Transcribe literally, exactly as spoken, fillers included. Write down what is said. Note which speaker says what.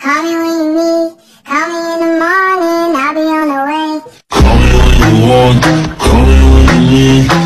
Speaker 1: Call me when you need, call me in the morning, I'll be on the way.
Speaker 2: Call me when you want, call me when you need.